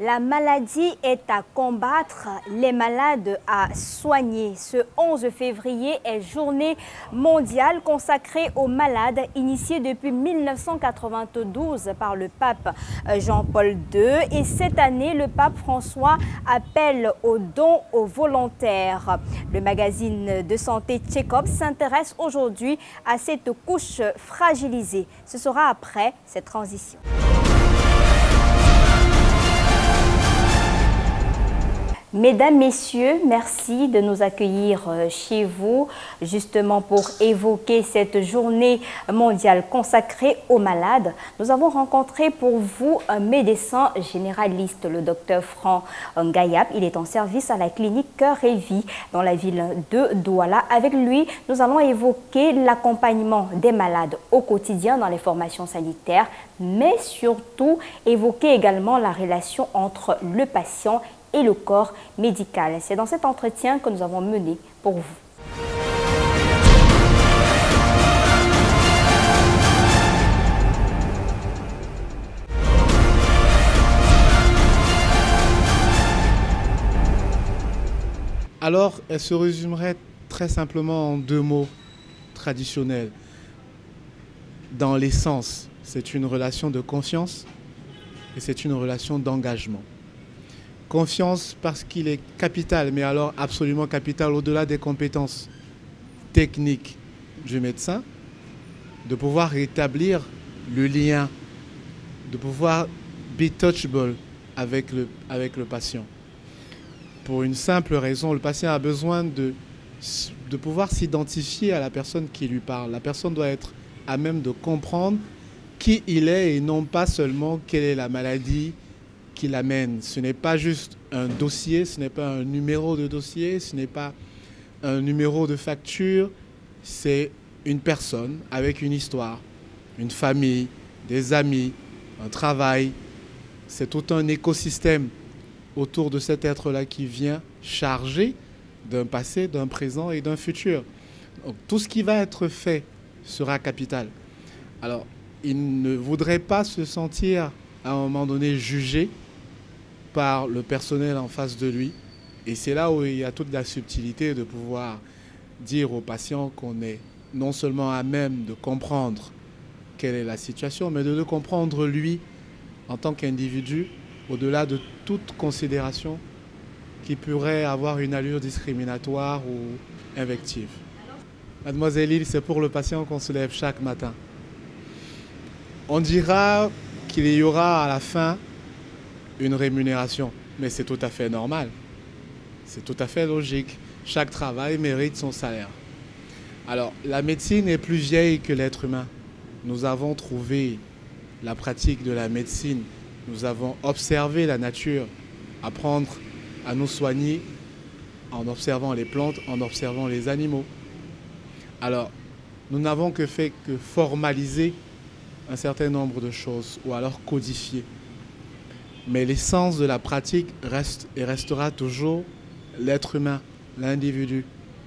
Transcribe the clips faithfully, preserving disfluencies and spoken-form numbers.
La maladie est à combattre, les malades à soigner. Ce onze février est journée mondiale consacrée aux malades, initiée depuis mille neuf cent quatre-vingt-douze par le pape Jean-Paul deux. Et cette année, le pape François appelle aux dons aux volontaires. Le magazine de santé Check-up s'intéresse aujourd'hui à cette couche fragilisée. Ce sera après cette transition. Mesdames, Messieurs, merci de nous accueillir chez vous, justement pour évoquer cette journée mondiale consacrée aux malades. Nous avons rencontré pour vous un médecin généraliste, le docteur Franck Ngayab. Il est en service à la clinique Cœur et Vie dans la ville de Douala. Avec lui, nous allons évoquer l'accompagnement des malades au quotidien dans les formations sanitaires, mais surtout évoquer également la relation entre le patient et le corps médical. C'est dans cet entretien que nous avons mené pour vous. Alors, elle se résumerait très simplement en deux mots traditionnels. Dans l'essence, c'est une relation de confiance et c'est une relation d'engagement. Confiance parce qu'il est capital, mais alors absolument capital au-delà des compétences techniques du médecin, de pouvoir rétablir le lien, de pouvoir be touchable avec le, avec le patient. Pour une simple raison, le patient a besoin de, de pouvoir s'identifier à la personne qui lui parle. La personne doit être à même de comprendre qui il est et non pas seulement quelle est la maladie qui l'amène. Ce n'est pas juste un dossier, ce n'est pas un numéro de dossier, ce n'est pas un numéro de facture, c'est une personne avec une histoire, une famille, des amis, un travail. C'est tout un écosystème autour de cet être-là qui vient chargé d'un passé, d'un présent et d'un futur. Donc, tout ce qui va être fait sera capital. Alors, il ne voudrait pas se sentir à un moment donné jugé par le personnel en face de lui. Et c'est là où il y a toute la subtilité de pouvoir dire au patient qu'on est non seulement à même de comprendre quelle est la situation, mais de le comprendre lui en tant qu'individu, au-delà de toute considération qui pourrait avoir une allure discriminatoire ou invective. Mademoiselle Lille, c'est pour le patient qu'on se lève chaque matin. On dira qu'il y aura à la fin une rémunération, mais c'est tout à fait normal. C'est tout à fait logique. Chaque travail mérite son salaire. Alors, la médecine est plus vieille que l'être humain. Nous avons trouvé la pratique de la médecine. Nous avons observé la nature, apprendre à nous soigner en observant les plantes, en observant les animaux. Alors, nous n'avons que fait que formaliser un certain nombre de choses ou alors codifier. Mais l'essence de la pratique reste et restera toujours l'être humain, l'individu.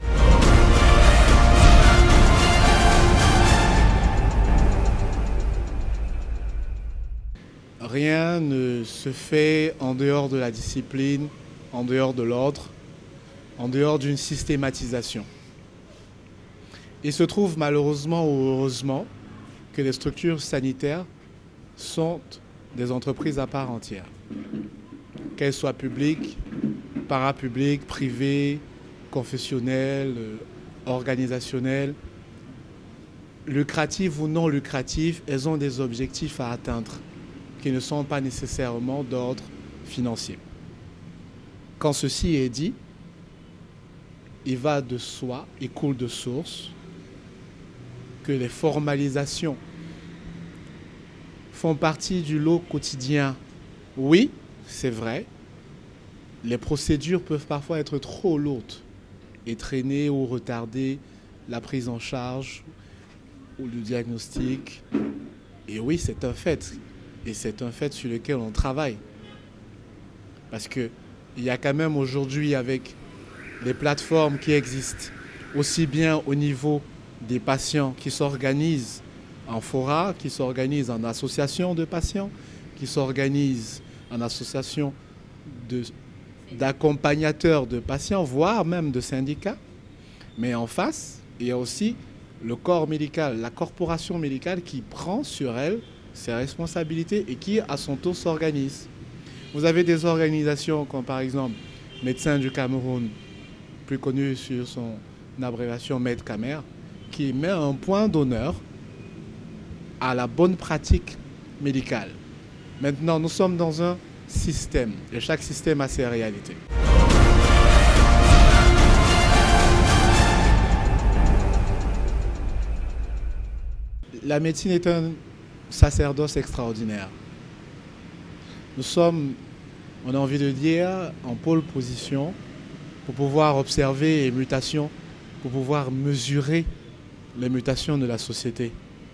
Rien ne se fait en dehors de la discipline, en dehors de l'ordre, en dehors d'une systématisation. Il se trouve malheureusement ou heureusement que les structures sanitaires sont des entreprises à part entière, qu'elles soient publiques, parapubliques, privées, confessionnelles, organisationnelles, lucratives ou non lucratives, elles ont des objectifs à atteindre qui ne sont pas nécessairement d'ordre financier. Quand ceci est dit, il va de soi, il coule de source que les formalisations font partie du lot quotidien. Oui, c'est vrai, les procédures peuvent parfois être trop lourdes et traîner ou retarder la prise en charge ou le diagnostic. Et oui, c'est un fait. Et c'est un fait sur lequel on travaille. Parce qu'il y a quand même aujourd'hui, avec les plateformes qui existent, aussi bien au niveau des patients qui s'organisent en fora, qui s'organisent en association de patients, qui s'organisent en association d'accompagnateurs de, de patients, voire même de syndicats. Mais en face, il y a aussi le corps médical, la corporation médicale qui prend sur elle ses responsabilités et qui, à son tour, s'organise. Vous avez des organisations comme par exemple Médecins du Cameroun, plus connu sur son abréviation Medcamer, qui met un point d'honneur à la bonne pratique médicale. Maintenant, nous sommes dans un système et chaque système a ses réalités. La médecine est un sacerdoce extraordinaire. Nous sommes, on a envie de dire, en pôle position pour pouvoir observer les mutations, pour pouvoir mesurer les mutations de la société.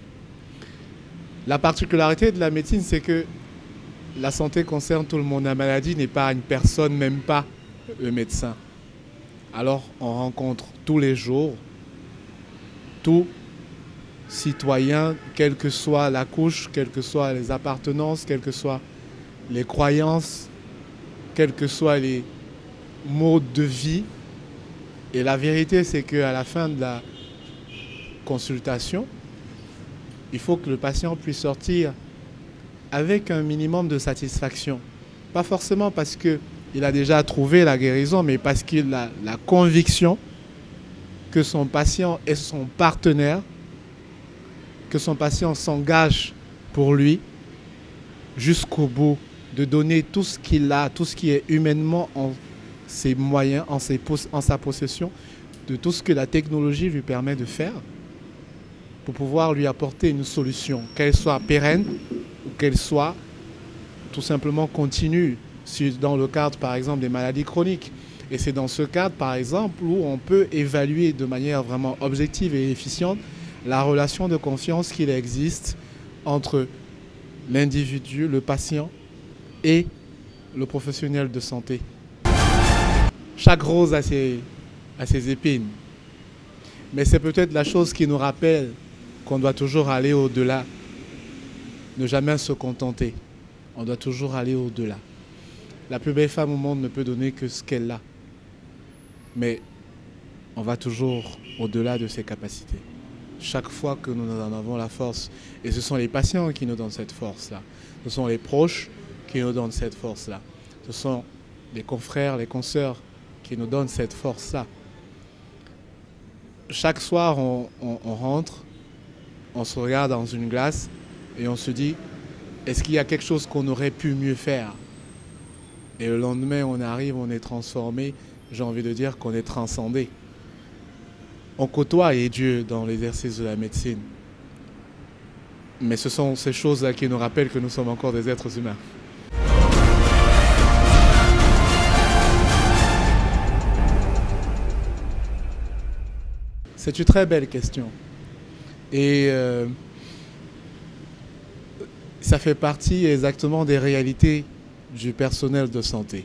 La particularité de la médecine, c'est que la santé concerne tout le monde. La maladie n'est pas une personne, même pas le médecin. Alors, on rencontre tous les jours tout citoyen, quelle que soit la couche, quelles que soient les appartenances, quelles que soient les croyances, quels que soient les modes de vie. Et la vérité, c'est qu'à la fin de la consultation, il faut que le patient puisse sortir avec un minimum de satisfaction. Pas forcément parce qu'il a déjà trouvé la guérison, mais parce qu'il a la conviction que son patient est son partenaire, que son patient s'engage pour lui jusqu'au bout, de donner tout ce qu'il a, tout ce qui est humainement en ses moyens, en, ses, en sa possession, de tout ce que la technologie lui permet de faire pour pouvoir lui apporter une solution, qu'elle soit pérenne ou qu'elle soit tout simplement continue, dans le cadre par exemple des maladies chroniques. Et c'est dans ce cadre par exemple où on peut évaluer de manière vraiment objective et efficiente la relation de confiance qu'il existe entre l'individu, le patient et le professionnel de santé. Chaque rose a ses, a ses épines, mais c'est peut-être la chose qui nous rappelle qu'on doit toujours aller au-delà, ne jamais se contenter. On doit toujours aller au-delà. La plus belle femme au monde ne peut donner que ce qu'elle a, mais on va toujours au-delà de ses capacités. Chaque fois que nous en avons la force, et ce sont les patients qui nous donnent cette force-là, ce sont les proches qui nous donnent cette force-là, ce sont les confrères, les consoeurs qui nous donnent cette force-là. Chaque soir, on, on, on rentre, on se regarde dans une glace et on se dit, est-ce qu'il y a quelque chose qu'on aurait pu mieux faire? Et le lendemain, on arrive, on est transformé, j'ai envie de dire qu'on est transcendé. On côtoie Dieu dans l'exercice de la médecine. Mais ce sont ces choses-là qui nous rappellent que nous sommes encore des êtres humains. C'est une très belle question. Et euh, ça fait partie exactement des réalités du personnel de santé.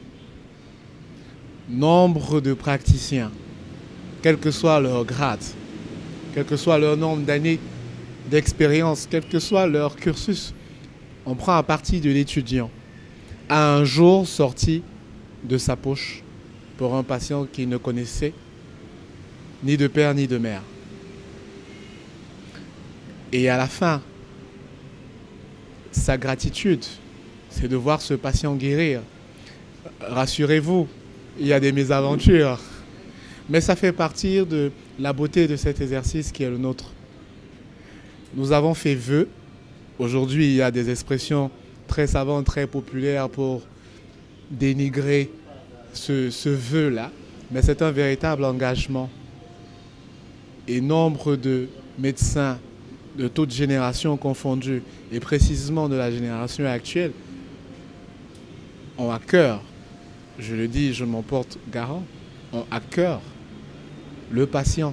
Nombre de praticiens, quel que soit leur grade, quel que soit leur nombre d'années d'expérience, quel que soit leur cursus, on prend à partie de l'étudiant à un jour sorti de sa poche pour un patient qui ne connaissait ni de père ni de mère. Et à la fin, sa gratitude, c'est de voir ce patient guérir. Rassurez-vous, il y a des mésaventures. Mais ça fait partie de la beauté de cet exercice qui est le nôtre. Nous avons fait vœu. Aujourd'hui, il y a des expressions très savantes, très populaires pour dénigrer ce, ce vœu-là. Mais c'est un véritable engagement. Et nombre de médecins de toutes générations confondues, et précisément de la génération actuelle, ont à cœur, je le dis, je m'en porte garant, ont à cœur le patient.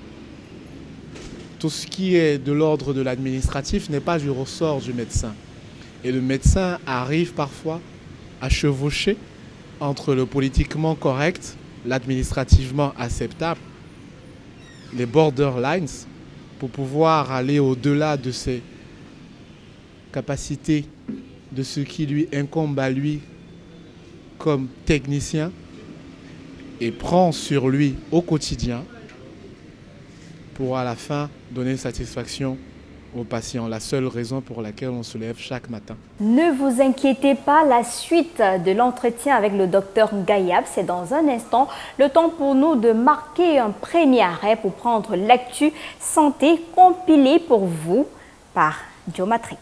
Tout ce qui est de l'ordre de l'administratif n'est pas du ressort du médecin. Et le médecin arrive parfois à chevaucher entre le politiquement correct, l'administrativement acceptable, les borderlines, pour pouvoir aller au-delà de ses capacités de ce qui lui incombe à lui comme technicien et prend sur lui au quotidien pour à la fin donner satisfaction aux patients, la seule raison pour laquelle on se lève chaque matin. Ne vous inquiétez pas, la suite de l'entretien avec le docteur Ngayab, c'est dans un instant. Le temps pour nous de marquer un premier arrêt pour prendre l'actu santé compilée pour vous par Joe Matrix.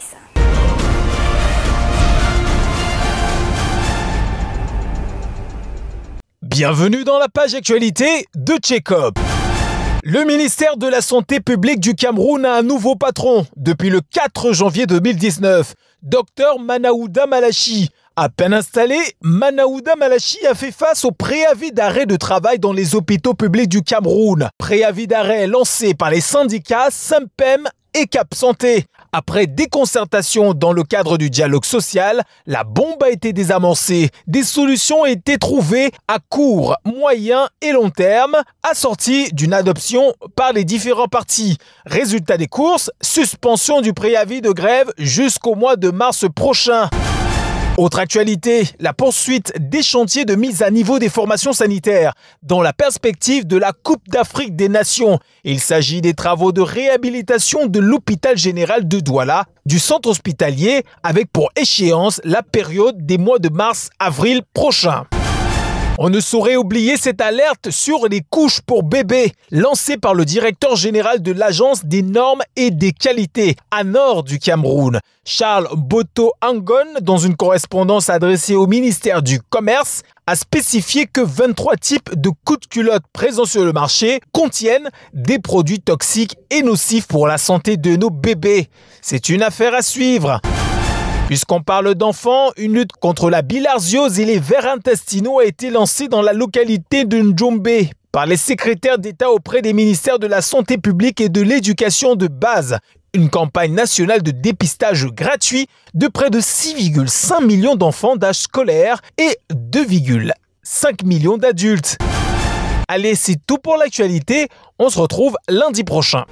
Bienvenue dans la page actualité de Check-up. Le ministère de la Santé publique du Cameroun a un nouveau patron depuis le quatre janvier deux mille dix-neuf, docteur Manaouda Malachi. À peine installé, Manaouda Malachi a fait face au préavis d'arrêt de travail dans les hôpitaux publics du Cameroun. Préavis d'arrêt lancé par les syndicats SYMPEM et Cap Santé. Après des concertations dans le cadre du dialogue social, la bombe a été désamorcée. Des solutions ont été trouvées à court, moyen et long terme, assorties d'une adoption par les différents partis. Résultat des courses, suspension du préavis de grève jusqu'au mois de mars prochain. Autre actualité, la poursuite des chantiers de mise à niveau des formations sanitaires dans la perspective de la Coupe d'Afrique des Nations. Il s'agit des travaux de réhabilitation de l'hôpital général de Douala, du centre hospitalier, avec pour échéance la période des mois de mars-avril prochains. On ne saurait oublier cette alerte sur les couches pour bébés, lancée par le directeur général de l'Agence des normes et des qualités, A N O R du Cameroun. Charles Boto Angon, dans une correspondance adressée au ministère du Commerce, a spécifié que vingt-trois types de coups de culotte présents sur le marché contiennent des produits toxiques et nocifs pour la santé de nos bébés. C'est une affaire à suivre. Puisqu'on parle d'enfants, une lutte contre la bilharziose et les vers intestinaux a été lancée dans la localité de Ndjombe par les secrétaires d'État auprès des ministères de la Santé publique et de l'Éducation de base. Une campagne nationale de dépistage gratuit de près de six virgule cinq millions d'enfants d'âge scolaire et deux virgule cinq millions d'adultes. Allez, c'est tout pour l'actualité. On se retrouve lundi prochain.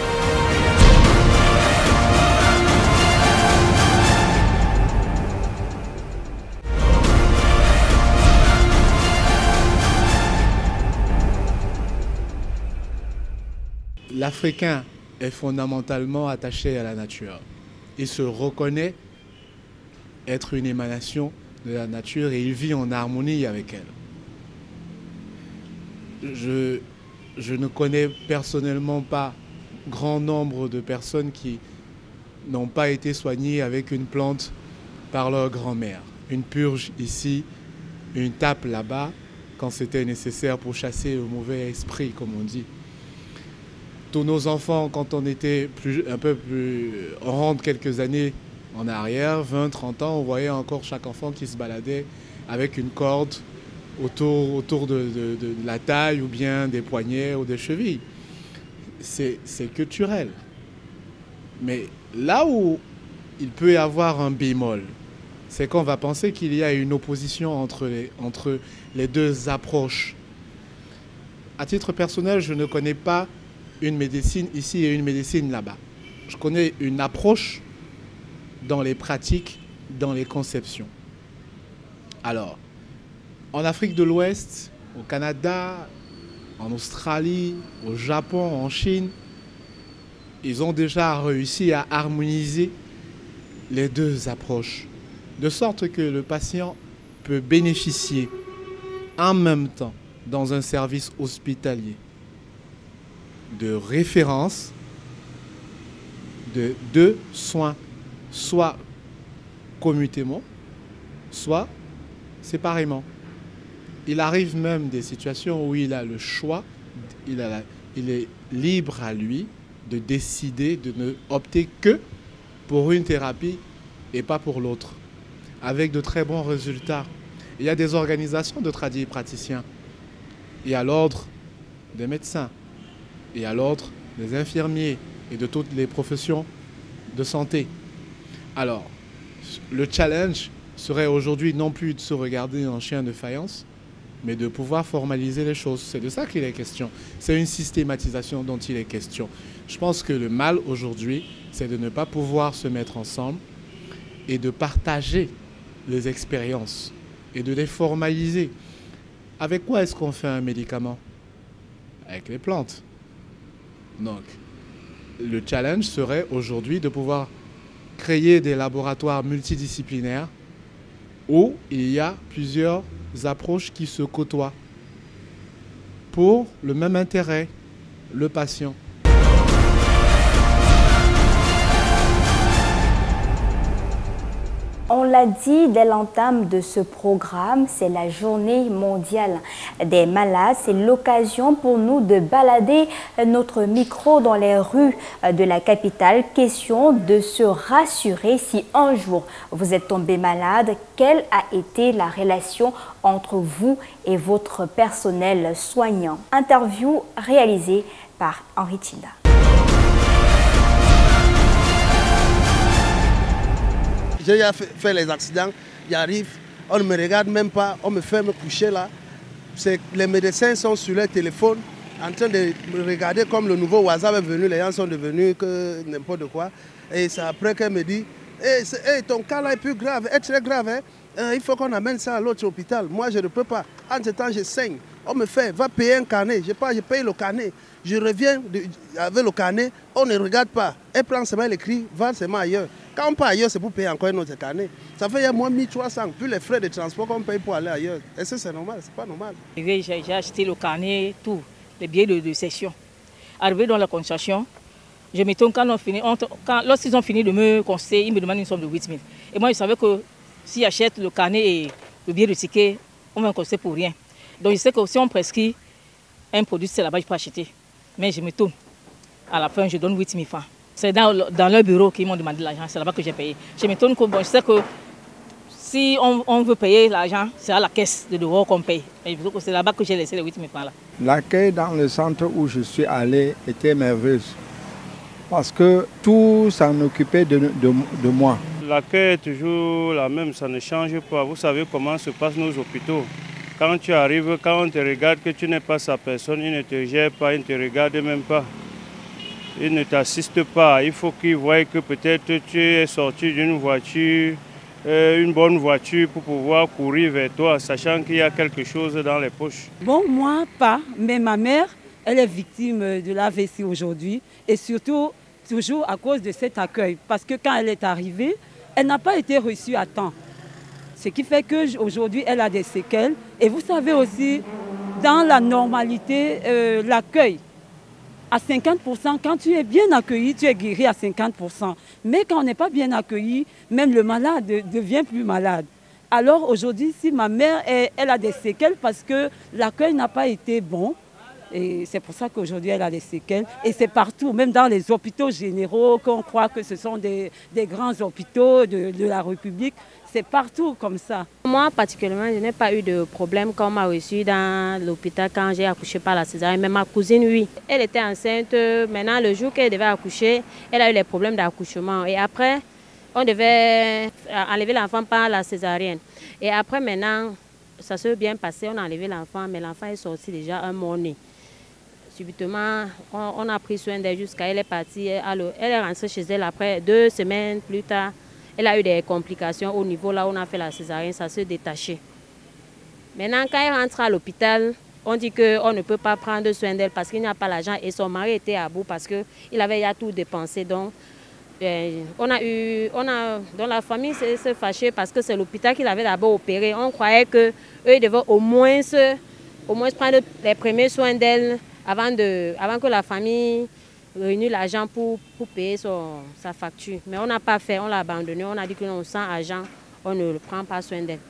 L'Africain est fondamentalement attaché à la nature. Il se reconnaît être une émanation de la nature et il vit en harmonie avec elle. Je, je ne connais personnellement pas grand nombre de personnes qui n'ont pas été soignées avec une plante par leur grand-mère. Une purge ici, une tape là-bas, quand c'était nécessaire pour chasser le mauvais esprit, comme on dit. Tous nos enfants, quand on était plus, un peu plus... On rentre quelques années en arrière, vingt, trente ans, on voyait encore chaque enfant qui se baladait avec une corde autour, autour de, de, de la taille ou bien des poignets ou des chevilles. C'est, c'est culturel. Mais là où il peut y avoir un bémol, c'est qu'on va penser qu'il y a une opposition entre les, entre les deux approches. À titre personnel, je ne connais pas une médecine ici et une médecine là-bas. Je connais une approche dans les pratiques, dans les conceptions. Alors, en Afrique de l'Ouest, au Canada, en Australie, au Japon, en Chine, ils ont déjà réussi à harmoniser les deux approches, de sorte que le patient peut bénéficier en même temps dans un service hospitalier de référence de deux soins, soit communément, soit séparément. Il arrive même des situations où il a le choix, il, a la, il est libre à lui de décider de ne opter que pour une thérapie et pas pour l'autre, avec de très bons résultats. Il y a des organisations de tradipraticiens, il y a l'ordre des médecins, et à l'ordre des infirmiers et de toutes les professions de santé. Alors, le challenge serait aujourd'hui non plus de se regarder en chien de faïence, mais de pouvoir formaliser les choses. C'est de ça qu'il est question. C'est une systématisation dont il est question. Je pense que le mal aujourd'hui, c'est de ne pas pouvoir se mettre ensemble et de partager les expériences et de les formaliser. Avec quoi est-ce qu'on fait un médicament? Avec les plantes. Donc, le challenge serait aujourd'hui de pouvoir créer des laboratoires multidisciplinaires où il y a plusieurs approches qui se côtoient pour le même intérêt, le patient. On l'a dit dès l'entame de ce programme, c'est la journée mondiale des malades. C'est l'occasion pour nous de balader notre micro dans les rues de la capitale. Question de se rassurer si un jour vous êtes tombé malade, quelle a été la relation entre vous et votre personnel soignant. Interview réalisée par Henri Chinda. J'ai fait les accidents, j'arrive, on ne me regarde même pas, on me fait me coucher là. Les médecins sont sur leur téléphone en train de me regarder comme le nouveau WhatsApp est venu, les gens sont devenus que n'importe quoi. Et c'est après qu'elle me dit, hey, hey, ton cas là est plus grave, est très grave, hein? euh, il faut qu'on amène ça à l'autre hôpital. Moi je ne peux pas, en ce temps je saigne. On me fait, va payer un carnet, je, pas, je paye le carnet. Je reviens de, avec le carnet, on ne regarde pas. Elle prend seulement l'écrit, va seulement ailleurs. Quand on part ailleurs, c'est pour payer encore un autre carnet. Ça fait il y a moins mille trois cents, plus les frais de transport qu'on paye pour aller ailleurs. Est-ce que c'est normal? C'est pas normal. J'ai acheté le carnet, tout, les billets de, de session. Arrivé dans la consultation, je m'étonne quand on finit, lorsqu'ils ont fini de me conseiller, ils me demandent une somme de huit mille. Et moi, je savais que si j'achète le carnet et le billet de ticket, on va me conseiller pour rien. Donc je sais que si on prescrit un produit, c'est là-bas que je peux acheter. Mais je me tourne. À la fin, je donne huit mille francs. C'est dans, dans leur bureau qu'ils m'ont demandé l'argent. C'est là-bas que j'ai payé. Je me tourne que bon, je sais que si on, on veut payer l'argent, c'est à la caisse de dehors qu'on paye. C'est là-bas que j'ai laissé les huit mille francs là. L'accueil dans le centre où je suis allé était merveilleux. Parce que tout s'en occupait de, de, de moi. L'accueil est toujours la même, ça ne change pas. Vous savez comment se passent nos hôpitaux. Quand tu arrives, quand on te regarde que tu n'es pas sa personne, il ne te gère pas, il ne te regarde même pas. Il ne t'assiste pas. Il faut qu'il voie que peut-être tu es sorti d'une voiture, euh, une bonne voiture pour pouvoir courir vers toi, sachant qu'il y a quelque chose dans les poches. Bon, moi, pas. Mais ma mère, elle est victime de l'A V C aujourd'hui. Et surtout, toujours à cause de cet accueil. Parce que quand elle est arrivée, elle n'a pas été reçue à temps. Ce qui fait qu'aujourd'hui, elle a des séquelles. Et vous savez aussi, dans la normalité, euh, l'accueil, à cinquante pour cent, quand tu es bien accueilli, tu es guéri à cinquante pour cent. Mais quand on n'est pas bien accueilli, même le malade devient plus malade. Alors aujourd'hui, si ma mère, elle, elle a des séquelles parce que l'accueil n'a pas été bon, et c'est pour ça qu'aujourd'hui, elle a des séquelles. Et c'est partout, même dans les hôpitaux généraux, qu'on croit que ce sont des, des grands hôpitaux de, de la République. C'est partout comme ça. Moi, particulièrement, je n'ai pas eu de problème qu'on m'a reçu dans l'hôpital quand j'ai accouché par la césarienne. Mais ma cousine, oui. Elle était enceinte. Maintenant, le jour qu'elle devait accoucher, elle a eu les problèmes d'accouchement. Et après, on devait enlever l'enfant par la césarienne. Et après, maintenant, ça s'est bien passé. On a enlevé l'enfant, mais l'enfant est sorti déjà un mois-né. Subitement, on, on a pris soin d'elle jusqu'à elle est partie. Elle, elle est rentrée chez elle après deux semaines plus tard. Elle a eu des complications au niveau là où on a fait la césarienne, ça s'est détaché. Maintenant, quand elle rentre à l'hôpital, on dit qu'on ne peut pas prendre soin d'elle parce qu'il n'y a pas l'argent et son mari était à bout parce qu'il avait déjà tout dépensé. Donc, euh, on a eu, on a, dans la famille s'est fâchée parce que c'est l'hôpital qui l'avait d'abord opéré. On croyait qu'eux devaient au moins, au moins prendre les premiers soins d'elle avant, de, avant que la famille réunir l'argent pour, pour payer son, sa facture. Mais on n'a pas fait, on l'a abandonné, on a dit que non, sans argent, on ne prend pas soin d'elle.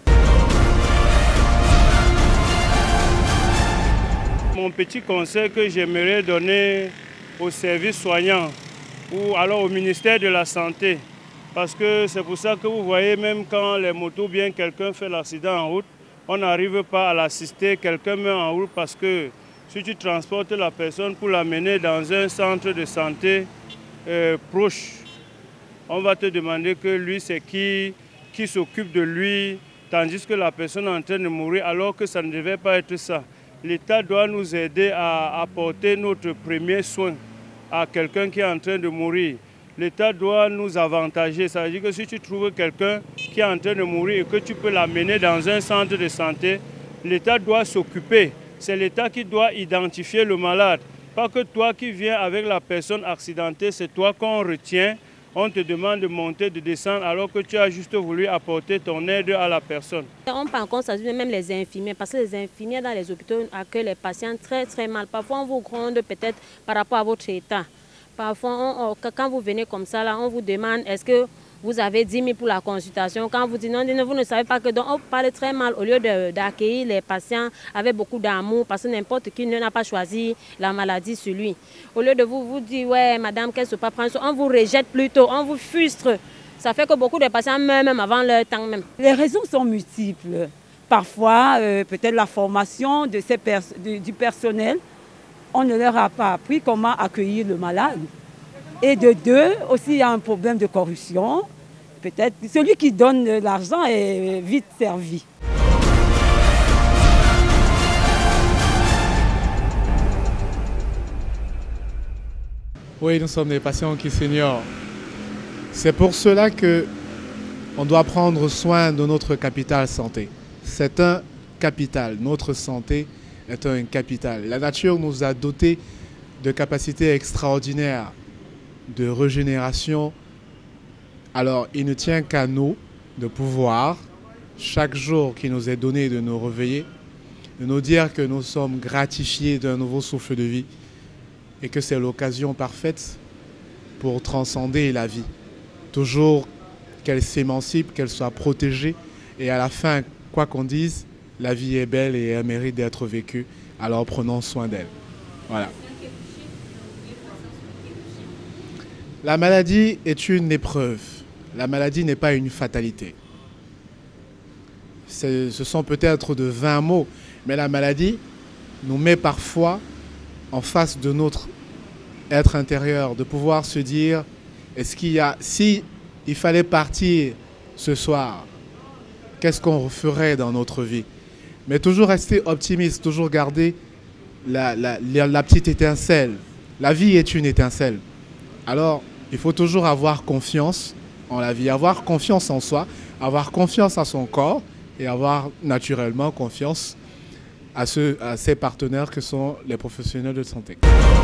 Mon petit conseil que j'aimerais donner aux services soignants ou alors au ministère de la Santé, parce que c'est pour ça que vous voyez, même quand les motos, bien quelqu'un fait l'accident en route, on n'arrive pas à l'assister, quelqu'un meurt en route parce que si tu transportes la personne pour l'amener dans un centre de santé euh, proche, on va te demander que lui, c'est qui, qui s'occupe de lui, tandis que la personne est en train de mourir, alors que ça ne devait pas être ça. L'État doit nous aider à apporter notre premier soin à quelqu'un qui est en train de mourir. l'État doit nous avantager. Ça veut dire que si tu trouves quelqu'un qui est en train de mourir et que tu peux l'amener dans un centre de santé, l'État doit s'occuper. C'est l'État qui doit identifier le malade. Pas que toi qui viens avec la personne accidentée, c'est toi qu'on retient. On te demande de monter, de descendre, alors que tu as juste voulu apporter ton aide à la personne. On prend en compte ça, même les infirmiers, parce que les infirmiers dans les hôpitaux accueillent les patients très très mal. Parfois on vous gronde peut-être par rapport à votre état. Parfois, on, on, quand vous venez comme ça, là, on vous demande est-ce que vous avez dix mille pour la consultation. Quand vous dites non, vous ne savez pas que donc on parle très mal au lieu d'accueillir les patients avec beaucoup d'amour, parce que n'importe qui n'a pas choisi la maladie sur lui. Au lieu de vous vous dire ouais madame, qu'elle ne se pas prendre, on vous rejette plutôt, on vous frustre. Ça fait que beaucoup de patients meurent même avant leur temps même. Les raisons sont multiples. Parfois, euh, peut-être la formation de ces pers de, du personnel. On ne leur a pas appris comment accueillir le malade. Et de deux, aussi il y a un problème de corruption. Peut-être celui qui donne l'argent est vite servi. Oui, nous sommes des patients qui s'ignorent. C'est pour cela que on doit prendre soin de notre capital santé. C'est un capital, notre santé est un capital. La nature nous a dotés de capacités extraordinaires de régénération. Alors, il ne tient qu'à nous de pouvoir, chaque jour qui nous est donné, de nous réveiller, de nous dire que nous sommes gratifiés d'un nouveau souffle de vie et que c'est l'occasion parfaite pour transcender la vie. Toujours qu'elle s'émancipe, qu'elle soit protégée et à la fin, quoi qu'on dise, la vie est belle et elle mérite d'être vécue, alors prenons soin d'elle. Voilà. La maladie est une épreuve. La maladie n'est pas une fatalité. Ce sont peut-être de vains mots, mais la maladie nous met parfois en face de notre être intérieur, de pouvoir se dire, est-ce qu'il y a, si il fallait partir ce soir, qu'est-ce qu'on ferait dans notre vie? Mais toujours rester optimiste, toujours garder la, la, la, la petite étincelle. La vie est une étincelle. Alors, il faut toujours avoir confiance en la vie, avoir confiance en soi, avoir confiance à son corps et avoir naturellement confiance à, ceux, à ses partenaires que sont les professionnels de santé.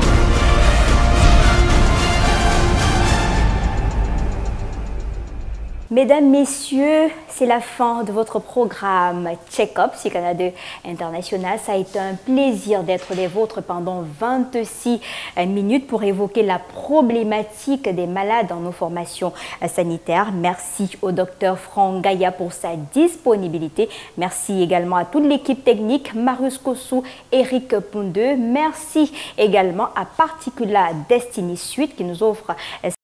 Mesdames, Messieurs, c'est la fin de votre programme Check-up sur Canal deux International. Ça a été un plaisir d'être les vôtres pendant vingt-six minutes pour évoquer la problématique des malades dans nos formations sanitaires. Merci au docteur Franck Gaïa pour sa disponibilité. Merci également à toute l'équipe technique, Marius Kossou, Eric Poundeux. Merci également à Particula Destiny Suite qui nous offre